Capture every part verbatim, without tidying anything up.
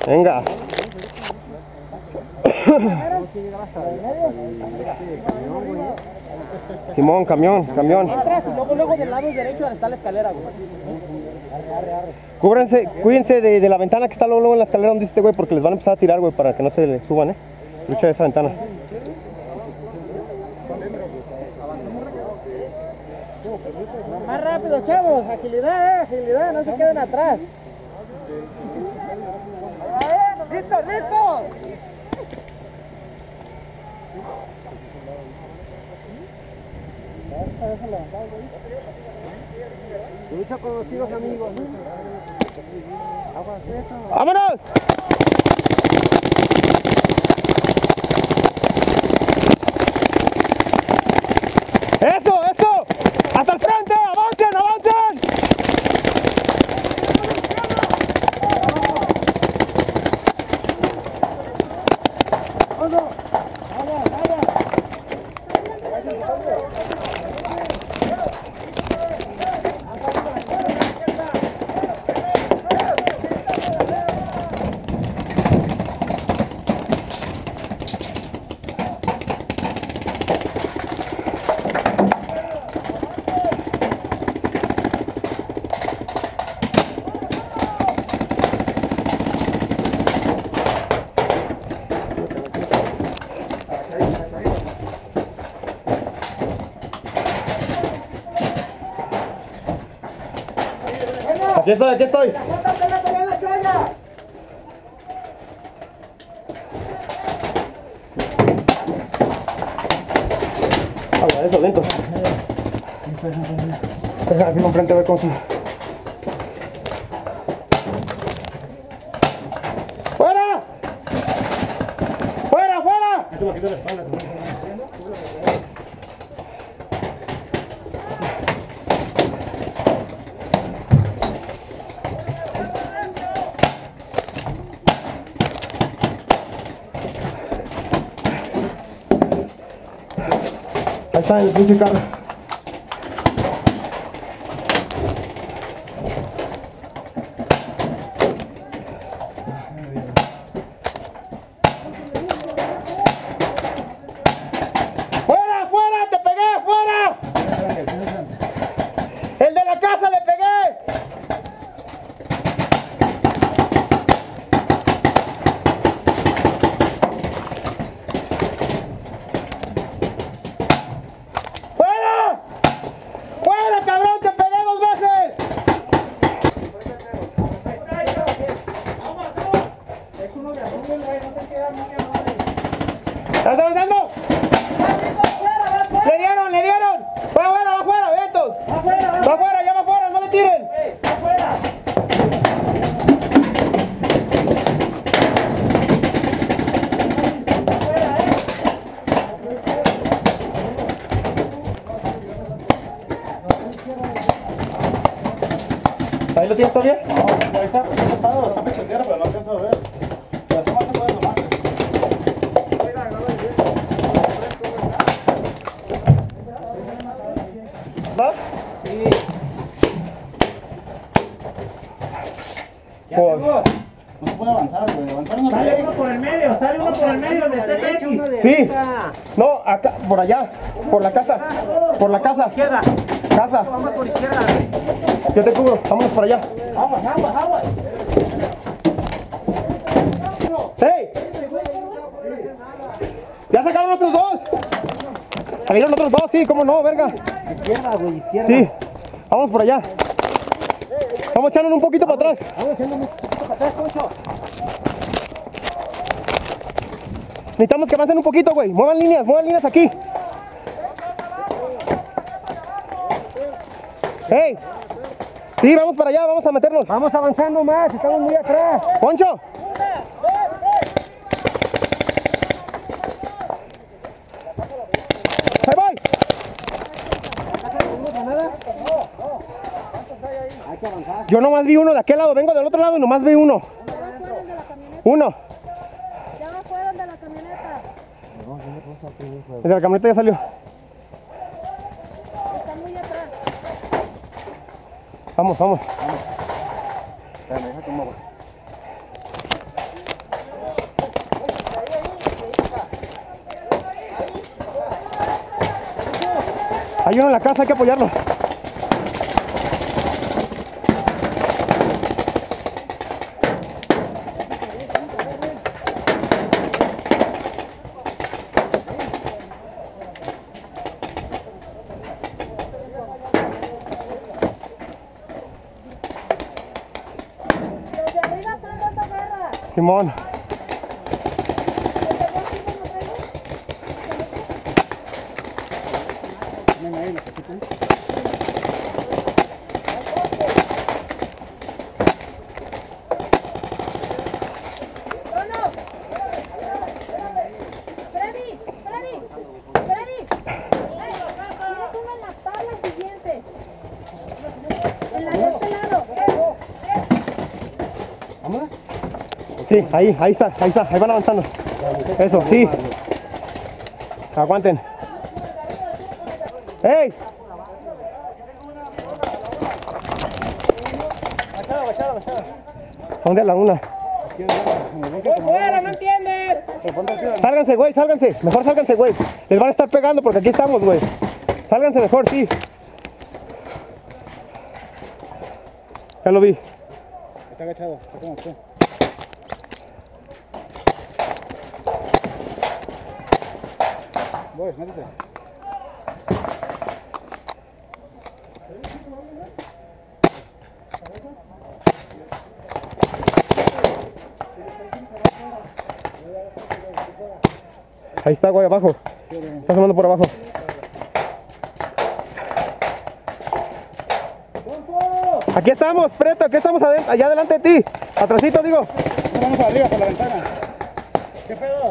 Venga. Simón, camión, camión. Luego, luego del lado derecho está la escalera, güey. Cúbrense, cuídense de, de la ventana que está luego, luego en la escalera donde dice este güey, porque les van a empezar a tirar, güey, para que no se les suban, eh. Lucha de esa ventana. Más rápido, chavos, agilidad, eh, agilidad, no se queden atrás. ¡Listo, listo! Lucha con los hijos amigos. ¡Vámonos! ¡Eso, eso! ¡Hasta el frente! ¡Avancen, avancen! Aquí estoy, aquí estoy. Ah, eso, lento. Deja aquí enfrente a ver cómo se... ¡Fuera! ¡Fuera, fuera! Ahí está el pinche carro. ¡Fuera, fuera! ¡Te pegué! ¡Fuera! ¡El de la casa le pegué! ¿Estás avanzando? ¡Le dieron, le dieron! ¡Va afuera, va afuera, vientos! ¡Va afuera, va afuera, ya va afuera, no le tiren! ¡Va afuera! ¿Ahí lo tienes todavía? No, ahí está, está tapado, está pechonera, pero no alcanzo a ver. Pero así más se puede tomar. ¿Va? Sí. Ya pues, tengo. No se puede avanzar, güey. Avanzar no. Sale uno por el medio, sale uno por el medio de este X. Sí. No, acá, por allá, por la casa. Por la casa. Izquierda. Casa. Vamos por izquierda. Yo te cubro, vámonos por allá. Aguas, aguas, aguas. ¡Hey! ¡Ya sacaron otros dos! Salieron otros dos, sí, cómo no, verga. Izquierda, güey, izquierda. Sí, vamos por allá. Vamos echando un poquito para atrás. Vamos echando un poquito para atrás, Concho. Necesitamos que avancen un poquito, güey. Muevan líneas, muevan líneas aquí. ¡Hey! Sí, vamos para allá, vamos a meternos. Vamos avanzando más, estamos muy atrás. ¡Poncho! ¡Ahí voy! Yo nomás vi uno de aquel lado, vengo del otro lado y nomás vi uno. Uno. Ya no fueron de la camioneta. El de la camioneta ya salió. Está muy atrás. Vamos, vamos. Espérame, deja tomar agua. Hay uno en la casa, hay que apoyarlo. Los de arriba están dando guerra. Simón. Freddy, Freddy, Freddy. Tienes uno en la tabla siguiente. En la de este lado. Sí, ahí, ahí está, ahí está, ahí van avanzando. Eso, sí. Aguanten. ¡Ey! ¿Dónde es la una? ¡Fuera, no entiendes! Sálganse, güey, sálganse. Mejor sálganse, güey. Les van a estar pegando porque aquí estamos, güey. Sálganse mejor, sí. Ya lo vi. Está agachado, está como usted. Voy, métete. Ahí está, güey, abajo. Está sonando por abajo. Aquí estamos, Preto, aquí estamos adentro, allá delante de ti. Atrasito, digo. Vamos arriba por la ventana. ¿Qué pedo?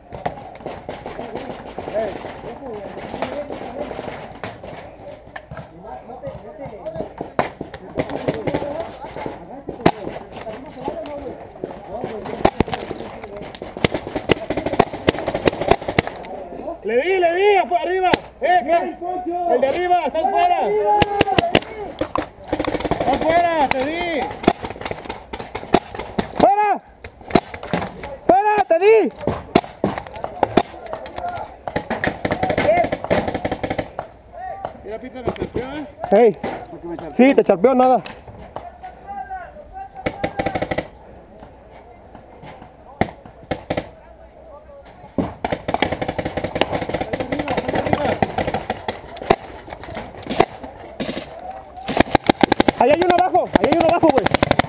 Le di, le di, afu- arriba. Eh, ¿qué? El de arriba, está afuera. Está afuera, te di. ¡Fuera! ¡Fuera, te di! Mira, Pita, me charpeó, ¿eh? ¡Ey! Porque me charpeó. Sí, te charpeó nada. Ahí hay uno abajo, ahí hay uno abajo, güey.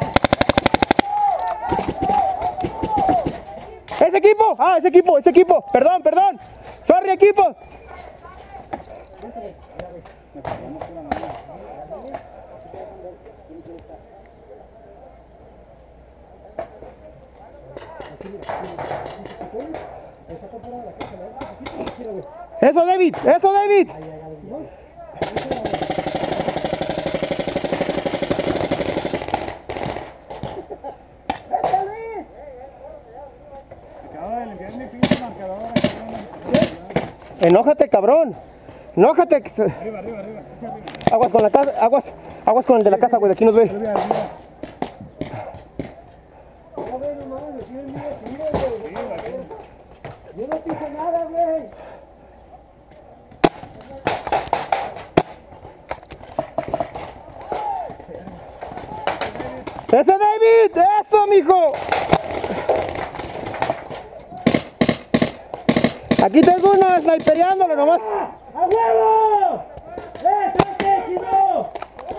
¡Ese equipo! ¡Ah, ese equipo, ese equipo! Perdón, perdón. Sorry, equipo. Eso, David, eso, David. Acaba de limpiar mi pinche marcador. Enójate, cabrón. Enójate. Arriba, arriba, arriba. Echa arriba. Aguas con la casa, aguas, aguas con el de la casa, güey, de aquí nos ve. Arriba, arriba. Yo no te hice nada, güey. ¡Ese David! ¡Eso, mijo! Aquí tengo una sniperiándolo nomás. ¡A huevo! ¡Eh, saque, chino!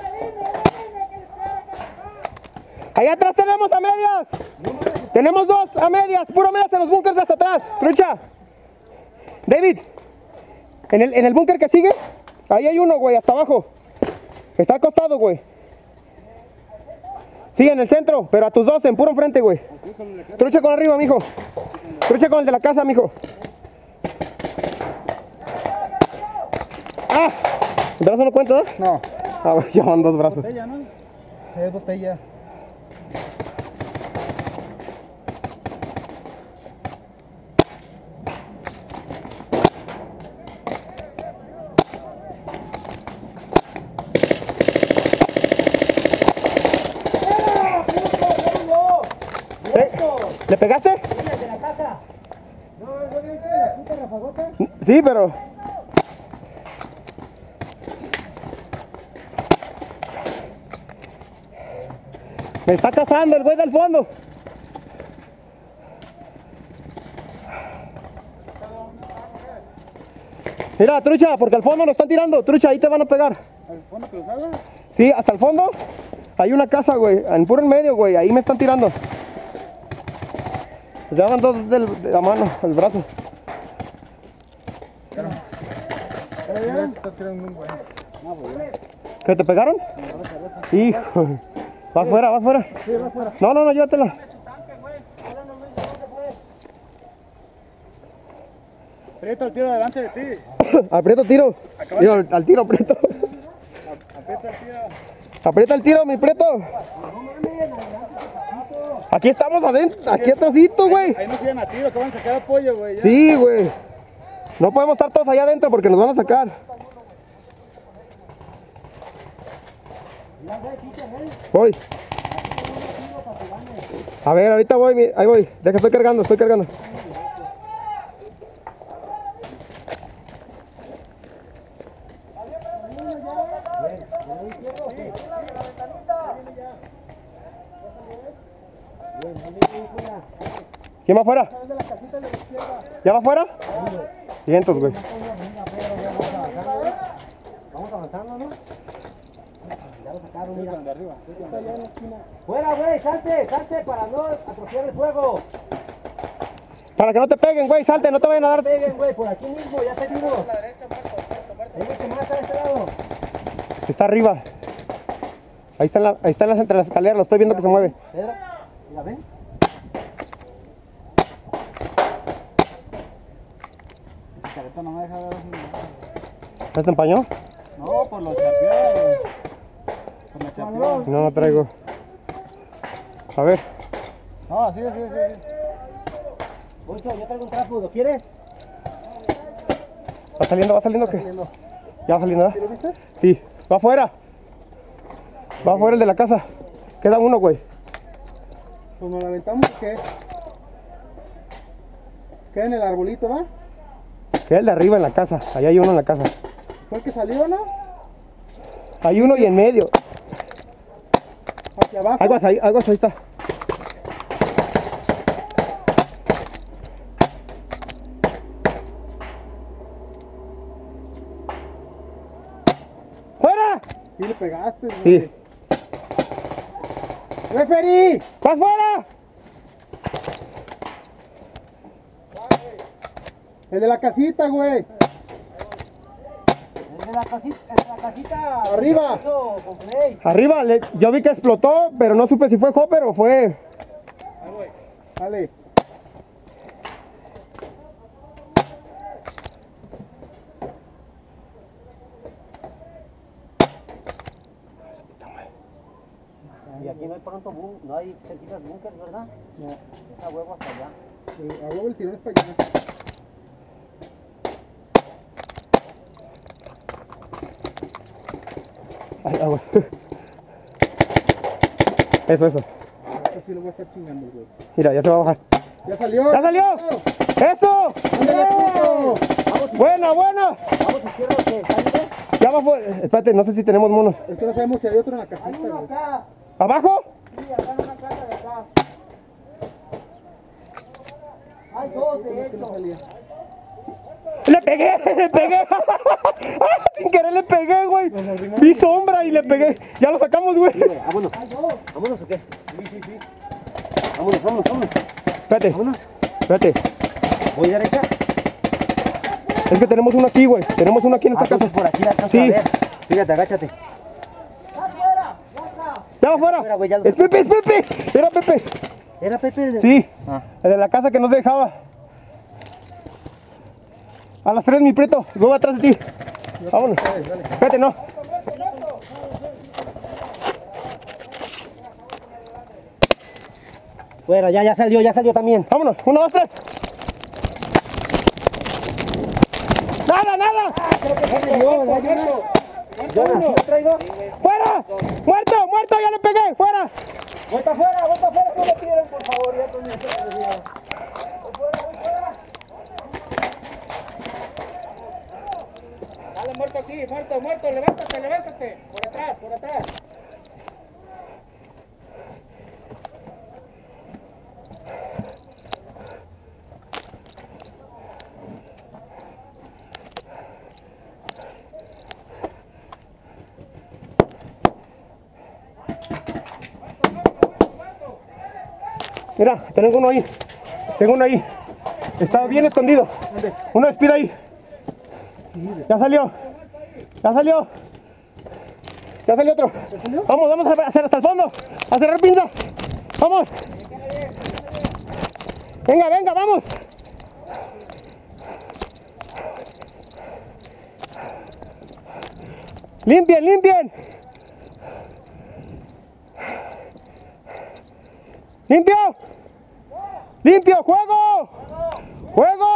Allá atrás tenemos a medias. Tenemos dos a medias, puro medias en los búnkers de hasta atrás. Trucha. David, en el, en el búnker que sigue, ahí hay uno, güey, hasta abajo. Está acostado, güey. Sí, en el centro, pero a tus dos, en puro enfrente, güey. Trucha con arriba, mijo. Trucha con el de la casa, mijo. ¡Ah! ¿El brazo no cuenta, no? No. Ah, güey, ya van dos brazos. Botella, ¿no? Es botella. ¿Eh? ¿Le pegaste? de la casa. No, ¿no viste la puta rafagota? Sí, pero... Me está cazando el güey del fondo. Mira, trucha, porque al fondo lo están tirando. Trucha, ahí te van a pegar. ¿Al fondo cruzado? Sí, hasta el fondo. Hay una casa, güey. En puro en medio, güey. Ahí me están tirando. Ya van dos del- de la mano, el brazo. ¿Qué te pegaron? Hijo. Va afuera, va afuera. No, no, no, llévatela. Prieto el tiro delante de ti. Aprieto tiro. Digo, al, al tiro aprieto. Aprieta el tiro. Aprieta el tiro, mi preto. Aquí estamos adentro, aquí atrásito, güey. Ahí no siguen a tiro, que van a sacar apoyo, güey. ya. Sí, güey. No podemos estar todos allá adentro porque nos van a sacar. Voy. A ver, ahorita voy, mi- ahí voy. Deja, estoy cargando, estoy cargando. ¿Quién va afuera? ¿Ya va afuera? Cientos, güey. Vamos avanzando, ¿no? Ya lo sacaron, mira. De arriba. Fuera, güey, salte, salte para no atrofiar el fuego. Para que no te peguen, güey, salte, no te vayan a dar. Peguen, güey, por aquí mismo, ya te digo. Hay que más a este lado. Está arriba. Ahí están, la, ahí están las, entre las escaleras, lo estoy viendo que se mueve. Pedro, ¿la ven? La careta no me deja ver. ¿Ya te empañó? No, por los chapeados. Por los chapeados. No, no traigo. A ver. No, sí, sí, sí. Poncho, yo traigo un trapo, ¿lo quieres? ¿Va saliendo, va saliendo qué? Ya va saliendo, ¿verdad? ¿Lo viste? Sí. Va afuera. Va afuera el de la casa. Queda uno, güey. Pues nos la aventamos, ¿qué? ¿Qué en el arbolito, va? Queda el de arriba en la casa. Allá hay uno en la casa. ¿Fue el que salió, no? Hay uno y en medio. Hacia abajo. Aguas ahí, aguas ahí está. ¡Fuera! Sí le pegaste, güey. Sí. ¡Referí! ¡Va afuera! El de la casita, güey. El de la casita, el de la casita. Arriba. Eso, con Play. Arriba, le- yo vi que explotó, pero no supe si fue Hopper o fue... Dale. Y aquí no hay pronto, bú- no hay cerquitas búnker, ¿verdad? No. Esa huevo hasta allá. Eh, A huevo el tirón es para allá. Ay, agua. Eso, eso. Ahorita sí lo voy a estar chingando, güey. Mira, ya se va a bajar. ¡Ya salió! ¡Ya salió! ¡Eso! ¡Ándale, puto! ¡Buena, buena! Vamos izquierda, que salite. Ya va afuera. Espérate, no sé si tenemos monos. Es que no sabemos si hay otro en la casita, Hay uno güey. acá. ¿Abajo? Sí, acá en una casa de acá. Hay dos, de Es que no hecho. salía. ¡Le pegué! ¡Le pegué! Sin querer le pegué, güey. Vi sombra y le pegué. Ya lo sacamos, güey. Vámonos. ¿Vámonos o qué? Sí, sí, sí. Vámonos, vámonos, vámonos. Espérate. Espérate. ¿Voy derecha? Es que tenemos uno aquí, güey. Tenemos uno aquí en Ah, esta casa. entonces por aquí la alcanzo Sí. a ver. Fíjate, agáchate. Ya va afuera. Afuera, güey, ya lo Es Pepe, es Pepe. Era Pepe. ¿Era Pepe? el de- Sí. Ah. El de la casa que nos dejaba. A las tres, mi preto. Voy atrás de ti. Vámonos. Espérate, no. Fuera, ya, ya salió, ya salió también. Vámonos. Uno, dos, tres. ¡Nada, nada! Jonas, ¿sí lo traigo? ¡Fuera! ¡Muerto, muerto! ¡Ya le pegué! ¡Fuera! ¡Vuelta afuera, vuelta afuera! ¡No me pidieron, por favor! Ya con esto que les digo. Dale, muerto aquí, muerto, muerto. Levántate, levántate. Por atrás, por atrás. Mira, tengo uno ahí. Tengo uno ahí. Está bien escondido. Uno despida ahí. Ya salió. Ya salió. Ya salió otro. Vamos, vamos a hacer hasta el fondo. A cerrar pinza. Vamos. Venga, venga, vamos. Limpien, limpien. Limpio. Limpio, juego. Juego.